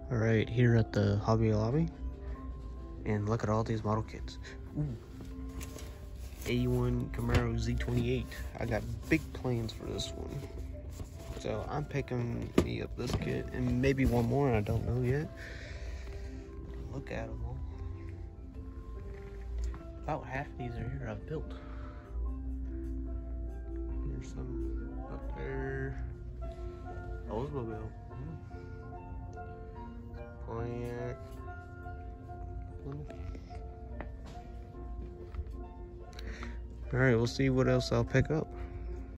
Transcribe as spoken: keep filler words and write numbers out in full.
All right, here at the Hobby Lobby, and look at all these model kits. Ooh. A one Camaro Z twenty-eight. I got big plans for this one. So I'm picking me up this kit and maybe one more, I don't know yet. Look at them all. About half of these are here I've built. There's some up there. Oldsmobile. Pontiac. Alright, we'll see what else I'll pick up.